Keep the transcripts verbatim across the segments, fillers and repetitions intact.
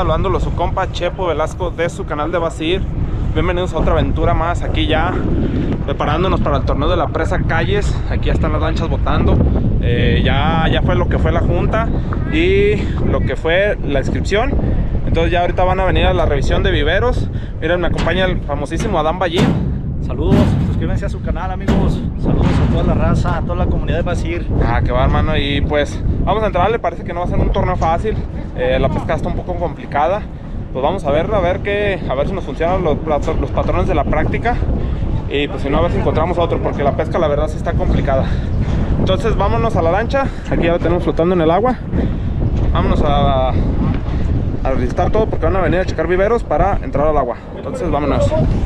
saludándolo su compa Chepo Velasco de su canal de Basir. Bienvenidos a otra aventura más, aquí ya preparándonos para el torneo de la presa Calles. Aquí ya están las lanchas botando. eh, ya, ya fue lo que fue la junta y lo que fue la inscripción. Entonces ya ahorita van a venir a la revisión de viveros. Miren, me acompaña el famosísimo Adán Ballín. Saludos, suscríbanse a su canal, amigos. Saludos a toda la raza, a toda la comunidad de Basir. Ah, que va, hermano. Y pues vamos a entrarle, parece que no va a ser un torneo fácil. eh, La pesca está un poco complicada. Pues vamos a ver, a ver qué, a ver si nos funcionan los, los patrones de la práctica. Y pues si no, a ver si encontramos otro, porque la pesca la verdad sí está complicada. Entonces vámonos a la lancha. Aquí ya la tenemos flotando en el agua. Vámonos a, a registrar todo, porque van a venir a checar viveros para entrar al agua. Entonces vámonos.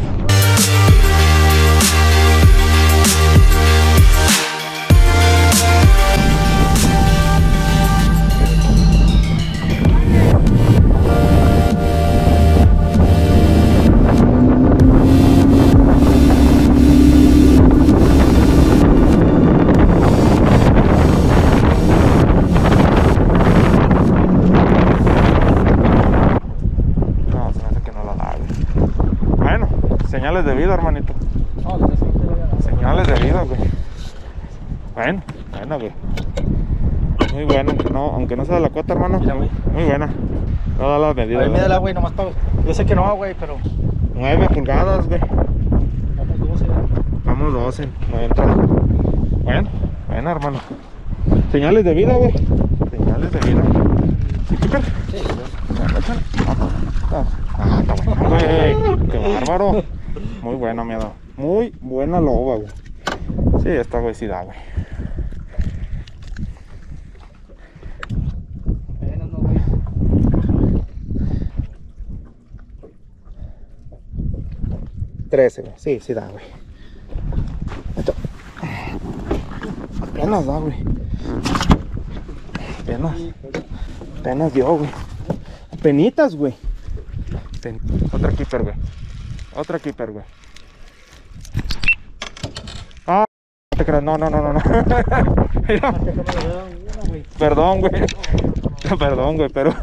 Señales de vida, hermanito. Señales de vida, güey. Bueno, bueno, güey. Muy bueno, aunque no, aunque no sea de la cuota, hermano. Mira, muy, muy buena. No da las medidas. A ver, mídela, güey, nomás para... Yo sé que no, güey, pero... nueve pulgadas, güey. Vamos doce. Vamos doce. No entra. Bueno, bueno, hermano. Señales de vida, güey. Señales de vida. ¿Sí, Piper? Sí, güey. Ah, está bueno, güey. Qué bárbaro. Muy buena, me ha dado. Muy buena loba, güey. Sí, esta güey sí da, güey. trece, güey. Sí, sí da, güey. Esto. Apenas da, güey. Apenas. Apenas dio, güey. Penitas, güey. Ten... Otra keeper, güey. Otra keeper, güey. Ah, no te creas. No, no, no, no, no. Mira. Perdón, güey. Perdón, güey, pero...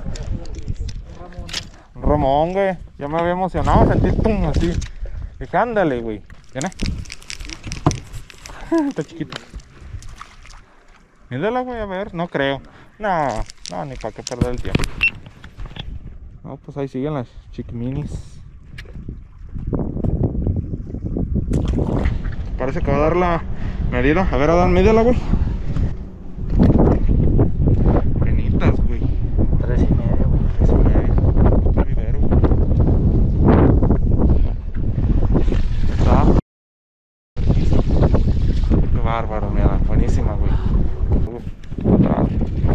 Ramón, güey. Yo me había emocionado, sentí pum, así. Dije, ándale, güey. ¿Viene? Está chiquito. Mídala, güey, a ver. No creo. No, no, ni para qué perder el tiempo. No, pues ahí siguen las chiquiminis. Parece que va a dar la medida. A ver, Adán, mídela, güey. Penitas, güey. Tres y medio, güey. Tres y medio. Otro vivero. Está. Qué bárbaro, mira. Buenísima, güey. Uf, atrás.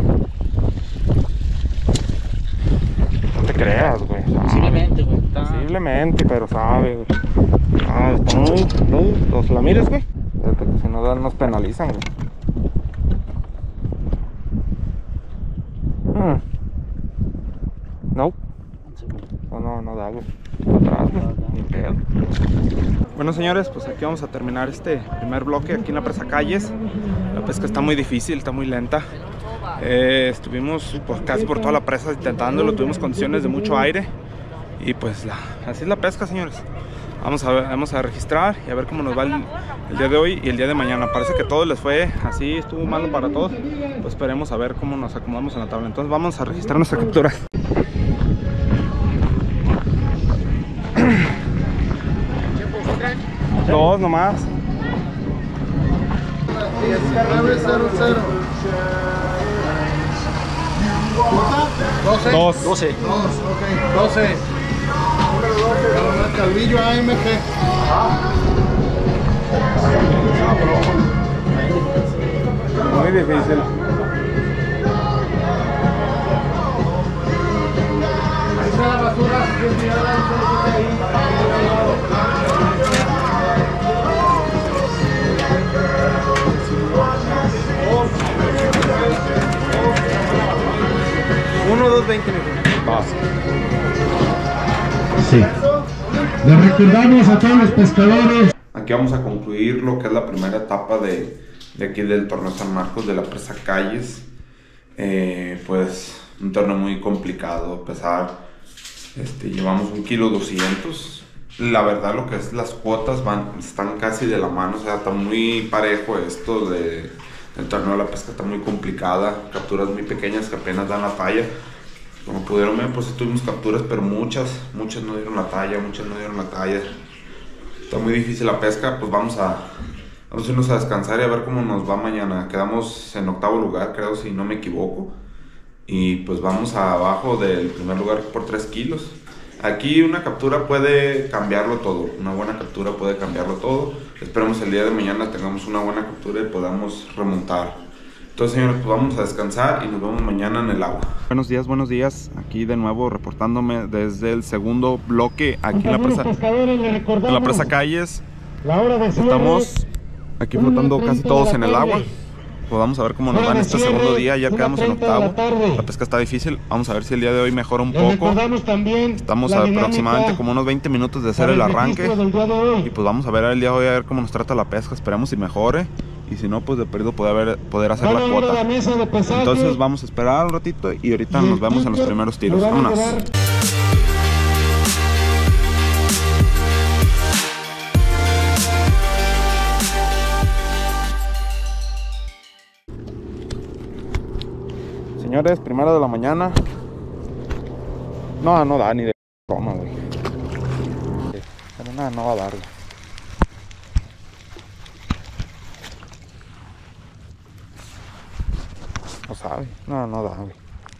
No te creas, güey. Posiblemente, güey. Está... Posiblemente, pero sabe, güey. Ah, está muy... muy... ¿Los la mires, güey? Espérate que si no dan nos penalizan, güey. Hmm. No. No, no, no da, güey. Atrás, güey. Ni pedo. Bueno, señores, pues aquí vamos a terminar este primer bloque aquí en la presa Calles. La pesca está muy difícil, está muy lenta. Eh, estuvimos pues, casi por toda la presa intentándolo, tuvimos condiciones de mucho aire. Y pues la, así es la pesca, señores. Vamos a, ver, vamos a registrar y a ver cómo nos va el, el día de hoy y el día de mañana. Parece que todo les fue así, estuvo malo para todos. Pues esperemos a ver cómo nos acomodamos en la tabla. Entonces vamos a registrar nuestra captura. Dos nomás. doce. Dos. doce. Ok, doce. Calvillo A M G. Muy difícil. uno, dos, veinte. Sí. Les recordamos a todos los pescadores. Aquí vamos a concluir lo que es la primera etapa de, de aquí del torneo San Marcos de la presa Calles. Eh, pues un torneo muy complicado, a pesar Este, llevamos un kilo doscientos. La verdad, lo que es las cuotas van, están casi de la mano, o sea, está muy parejo esto de, del torneo de la pesca, está muy complicada, capturas muy pequeñas que apenas dan la talla. Como pudieron ver, pues tuvimos capturas, pero muchas, muchas no dieron la talla, muchas no dieron la talla. Está muy difícil la pesca, pues vamos a, vamos a irnos a descansar y a ver cómo nos va mañana. Quedamos en octavo lugar, creo, si no me equivoco. Y pues vamos abajo del primer lugar por tres kilos. Aquí una captura puede cambiarlo todo, una buena captura puede cambiarlo todo. Esperemos el día de mañana tengamos una buena captura y podamos remontar. Entonces, señores, pues vamos a descansar y nos vemos mañana en el agua. Buenos días, buenos días. Aquí de nuevo reportándome desde el segundo bloque aquí en la presa, en la presa Calles. Estamos aquí flotando casi todos en el agua. Pues vamos a ver cómo nos va en este segundo día. Ya quedamos en octavo. La pesca está difícil. Vamos a ver si el día de hoy mejora un poco. Estamos aproximadamente como unos veinte minutos de hacer el arranque. Y pues vamos a ver el día de hoy a ver cómo nos trata la pesca. Esperemos si mejore. Y si no, pues de perdido poder, poder hacer la cuota. Entonces vamos a esperar un ratito y ahorita nos vemos en los primeros tiros. Vámonos. Señores, primera de la mañana. No, no da ni de broma, güey. Pero nada, no va a dar, güey. No sabe, no, no da, güey.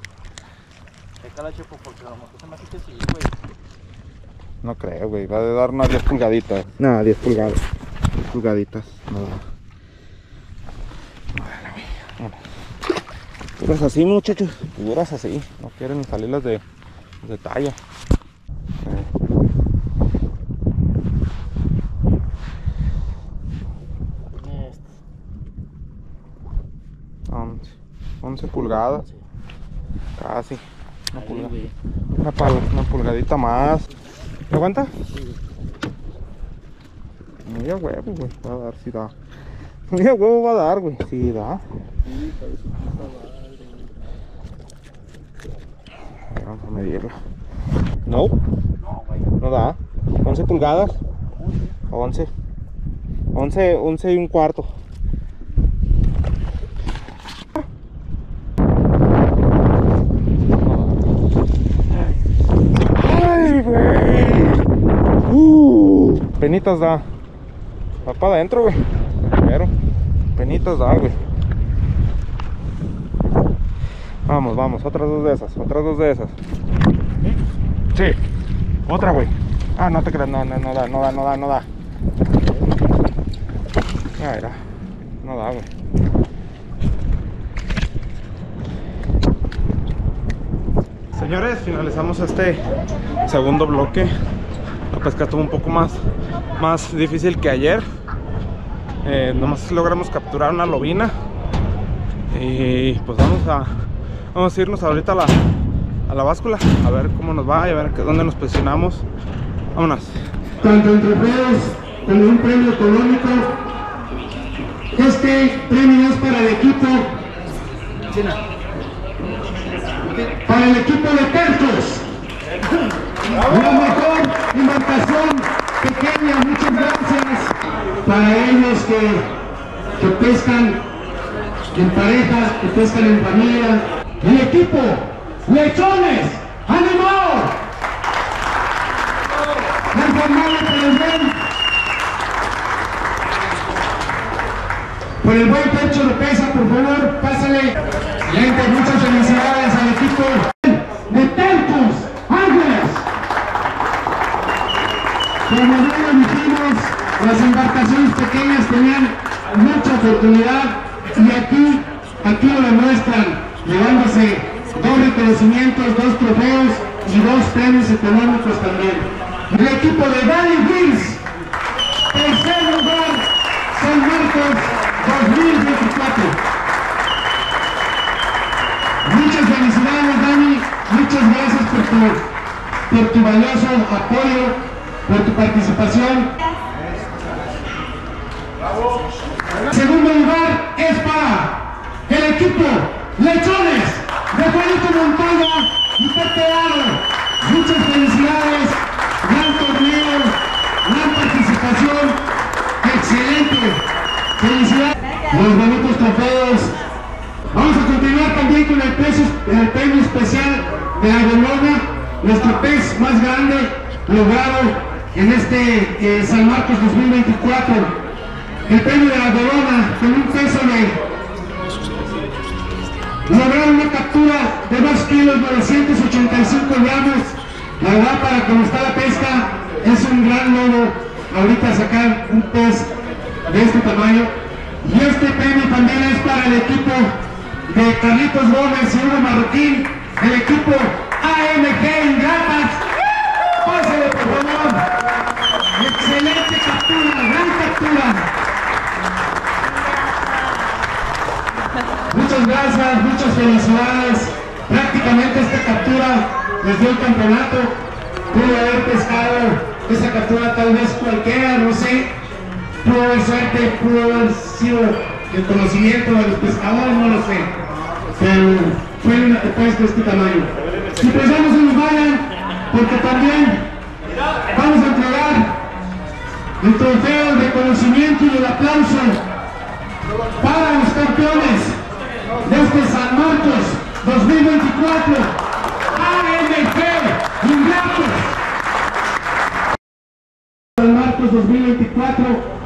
No creo, güey. Va a dar unas diez pulgaditas. Nada, diez pulgadas. diez pulgaditas, no da. Vale, güey. Bueno. Puras así, muchachos, puras así, no quieren salirlas de, de talla. once, once pulgadas, casi, una, pulga, una, pal, una pulgadita más. ¿Me aguanta? Muy a huevo, güey, va a dar, si da. Muy a huevo va a dar, güey, si da. Vamos a medirla. No, no da. once pulgadas. once. once, once y un cuarto. Ay, güey. Uh, penitas da. Va para adentro, güey. Pero penitas da, güey. Vamos, vamos, otras dos de esas, otras dos de esas. Sí, otra, güey. Ah, no te creas, no, no, no da, no da, no da, no da. Ah, mira, no da, güey. Señores, finalizamos este segundo bloque. La pesca estuvo un poco más, más difícil que ayer. Eh, nomás logramos capturar una lobina. Y pues vamos a... Vamos a irnos ahorita a la, a la báscula, a ver cómo nos va y a ver dónde nos posicionamos. Vámonos. Tanto en trofeos como un premio económico. Este premio es para el equipo. Para el equipo de Tercos. La mejor embarcación pequeña, muchas gracias. Para ellos que, que pescan en pareja, que pescan en familia. El equipo Lechones, ¡ánimo! Conformado por el buen, por el buen Pecho Lopeza, por favor, pásale. Gente, muchas felicidades al equipo de Tercos Ángeles. Como ya lo dijimos, las embarcaciones pequeñas tenían mucha oportunidad y aquí, aquí lo demuestran. Llevándose dos reconocimientos, dos trofeos y dos premios económicos también. El equipo de Dani Wills, tercer lugar, San Marcos dos mil veinticuatro. Muchas felicidades, Dani, muchas gracias por tu, por tu valioso apoyo, por tu participación. Segundo lugar es para el equipo Lechones de Juanito Montoya y Pepe Aro. Muchas felicidades, gran torneo, gran participación, excelente. Felicidades, los bonitos trofeos. Vamos a continuar también con el, peso, el premio especial de la Golona, nuestro pez más grande logrado en este eh, San Marcos dos mil veinticuatro. El premio de la Golona con un peso de lograr una captura de dos kilos novecientos ochenta y cinco gramos. La verdad, para como está la pesca, es un gran logro ahorita sacar un pez de este tamaño. Y este premio también es para el equipo de Carlitos Gómez y Hugo Marroquín, el equipo A M G Ingratas. Pásale, por favor. Excelente captura, gran captura. Muchas gracias, muchas felicidades. Prácticamente esta captura les dio el campeonato. Pudo haber pescado esa captura tal vez cualquiera, no sé. Pudo haber suerte, pudo haber sido el conocimiento de los pescadores, no lo sé. Pero fue una pesca de este tamaño. Y pues ya no se nos vayan, porque también vamos a entregar el trofeo de conocimiento y el aplauso para los campeones de este San Marcos dos mil veinticuatro, A M G Ingratos. San Marcos dos mil veinticuatro.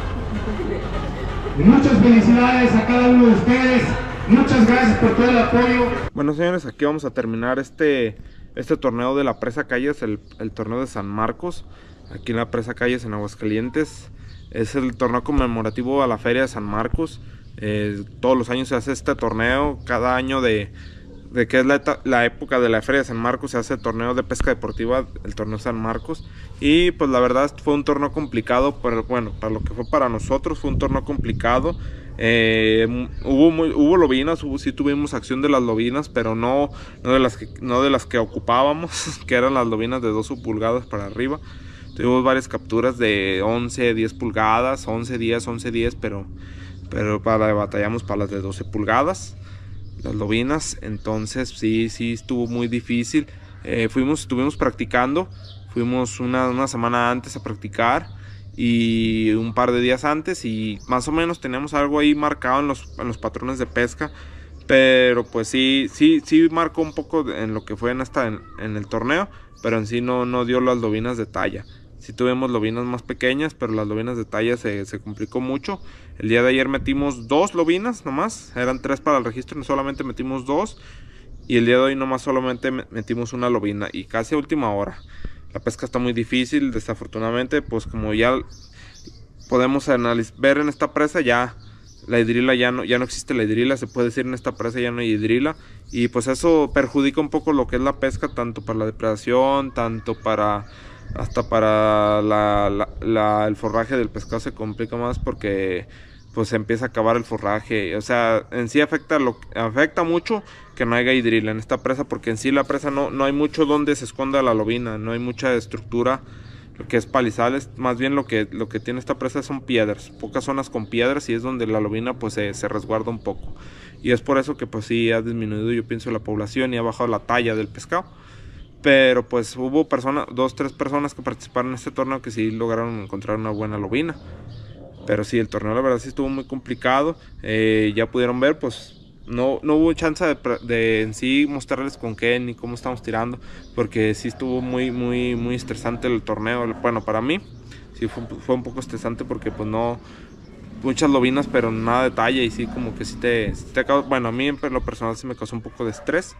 Muchas felicidades a cada uno de ustedes. Muchas gracias por todo el apoyo. Bueno, señores, aquí vamos a terminar este, este torneo de la Presa Calles, el, el torneo de San Marcos, aquí en la Presa Calles en Aguascalientes. Es el torneo conmemorativo a la Feria de San Marcos. Eh, todos los años se hace este torneo, cada año de, de que es la, la época de la Feria de San Marcos se hace el torneo de pesca deportiva, el torneo San Marcos. Y pues la verdad fue un torneo complicado, pero bueno, para lo que fue para nosotros fue un torneo complicado. Eh, hubo, muy, hubo lobinas, hubo, sí tuvimos acción de las lobinas, pero no, no, de las que, no de las que ocupábamos, que eran las lobinas de doce pulgadas para arriba. Tuvimos varias capturas de once, diez pulgadas, once, diez, once, diez, pero, pero para, batallamos para las de doce pulgadas, las lobinas. Entonces sí, sí estuvo muy difícil. Eh, fuimos, estuvimos practicando, fuimos una, una semana antes a practicar y un par de días antes, y más o menos teníamos algo ahí marcado en los, en los patrones de pesca, pero pues sí, sí, sí marcó un poco en lo que fue en, esta, en, en el torneo, pero en sí no, no dio las lobinas de talla. Sí tuvimos lobinas más pequeñas, pero las lobinas de talla se, se complicó mucho. El día de ayer metimos dos lobinas nomás, eran tres para el registro, solamente metimos dos, y el día de hoy nomás solamente metimos una lobina, y casi a última hora. La pesca está muy difícil, desafortunadamente, pues como ya podemos ver en esta presa, ya la hidrila ya no, ya no existe la hidrila, se puede decir en esta presa ya no hay hidrila, y pues eso perjudica un poco lo que es la pesca, tanto para la depredación, tanto para hasta para la, la, la, el forraje del pescado se complica más, porque pues se empieza a acabar el forraje. O sea, en sí afecta, lo, afecta mucho que no haya hidrila en esta presa, porque en sí la presa no, no hay mucho donde se esconda la lobina, no hay mucha estructura, lo que es palizales. Más bien lo que, lo que tiene esta presa son piedras, pocas zonas con piedras, y es donde la lobina pues se, se resguarda un poco, y es por eso que pues sí ha disminuido, yo pienso, la población, y ha bajado la talla del pescado. Pero pues hubo personas, dos, tres personas que participaron en este torneo que sí lograron encontrar una buena lobina. Pero sí, el torneo la verdad sí estuvo muy complicado. Eh, ya pudieron ver, pues no, no hubo chance de, de en sí mostrarles con qué ni cómo estamos tirando, porque sí estuvo muy, muy, muy estresante el torneo. Bueno, para mí sí fue, fue un poco estresante, porque pues no, muchas lobinas pero nada de talla, y sí como que sí te, sí te causó, bueno, a mí en lo personal sí me causó un poco de estrés.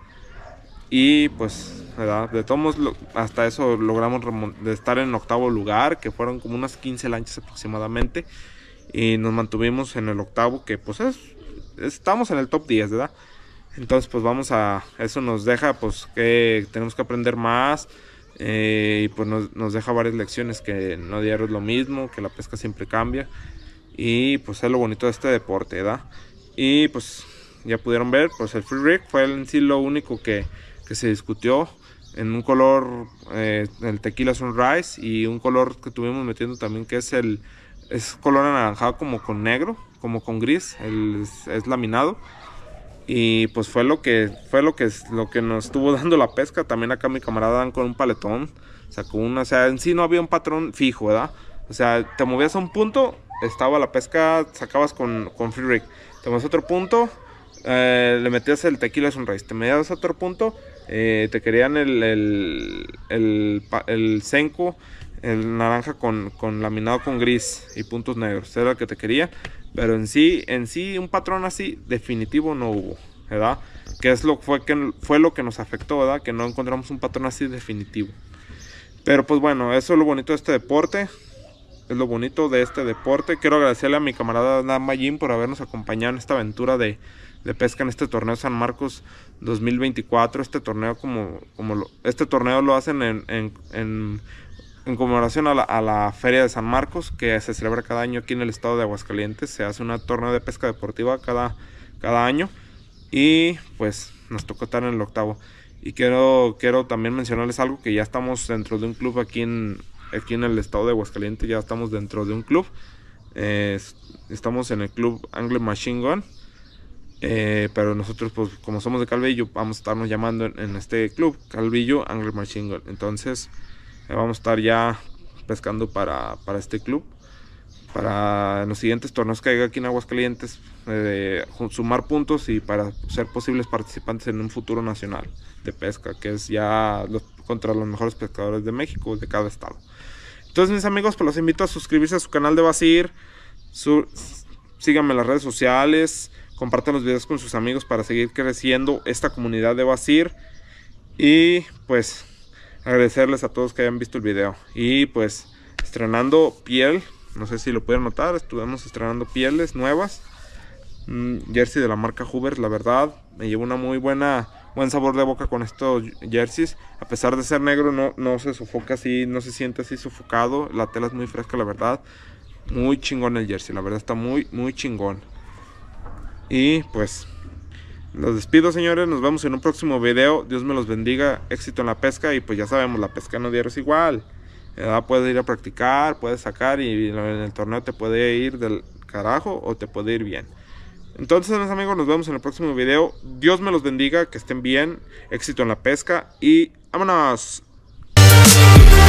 Y pues, ¿verdad? De todos modos, hasta eso logramos de estar en octavo lugar, que fueron como unas quince lanchas aproximadamente, y nos mantuvimos en el octavo, que pues es, estamos en el top diez, ¿verdad? Entonces pues vamos a, eso nos deja pues que tenemos que aprender más, eh, y pues nos, nos deja varias lecciones, que no diario es lo mismo, que la pesca siempre cambia, y pues es lo bonito de este deporte, ¿verdad? Y pues ya pudieron ver, pues el free rig fue en sí lo único que que se discutió, en un color, eh, el tequila sunrise, y un color que tuvimos metiendo también, que es el es color anaranjado como con negro, como con gris, el, es, es laminado. Y pues fue lo que fue lo que lo que nos estuvo dando la pesca. También acá mi camarada Dan con un paletón sacó una, o sea, en sí no había un patrón fijo, ¿verdad? O sea, te movías a un punto, estaba la pesca, sacabas con, con free rig. Te movías a otro punto, eh, le metías el tequila sunrise. Te metías a otro punto, eh, te querían el el, el, el, el senko, el naranja con, con laminado con gris y puntos negros. Era el que te quería. Pero en sí, en sí, un patrón así definitivo no hubo, ¿verdad? Que es lo, fue, que fue lo que nos afectó, ¿verdad? Que no encontramos un patrón así definitivo. Pero pues bueno, eso es lo bonito de este deporte. Es lo bonito de este deporte. Quiero agradecerle a mi camarada Dan Mayín por habernos acompañado en esta aventura de, de pesca en este torneo San Marcos dos mil veinticuatro. Este torneo como, como lo, este torneo lo hacen en... en, en en conmemoración a la, a la Feria de San Marcos, que se celebra cada año aquí en el estado de Aguascalientes. Se hace un torneo de pesca deportiva cada, cada año. Y pues nos tocó estar en el octavo. Y quiero, quiero también mencionarles algo, que ya estamos dentro de un club aquí en, aquí en el estado de Aguascalientes. Ya estamos dentro de un club. Eh, estamos en el club Angler Machine Gun. Eh, pero nosotros, pues como somos de Calvillo, vamos a estarnos llamando en, en este club Calvillo Angler Machine Gun. Entonces vamos a estar ya pescando para, para este club, para los siguientes torneos que haya aquí en Aguascalientes, eh, sumar puntos y para ser posibles participantes en un futuro nacional de pesca, que es ya los, contra los mejores pescadores de México, de cada estado. Entonces, mis amigos, pues los invito a suscribirse a su canal de Basir, su, síganme en las redes sociales, compartan los videos con sus amigos para seguir creciendo esta comunidad de Basir. Y pues agradecerles a todos que hayan visto el video. Y pues estrenando piel, no sé si lo pueden notar, estuvimos estrenando pieles nuevas, mm, jersey de la marca Hoover. La verdad me llevo una muy buena buen sabor de boca con estos jerseys. A pesar de ser negro, no, no se sofoca así, no se siente así sofocado. La tela es muy fresca, la verdad. Muy chingón el jersey, la verdad está muy muy chingón. Y pues los despido, señores, nos vemos en un próximo video. Dios me los bendiga, éxito en la pesca. Y pues ya sabemos, la pesca no diario es igual, ¿verdad? Puedes ir a practicar, puedes sacar y en el torneo te puede ir del carajo o te puede ir bien. Entonces, mis amigos, nos vemos en el próximo video. Dios me los bendiga, que estén bien, éxito en la pesca y ¡vámonos!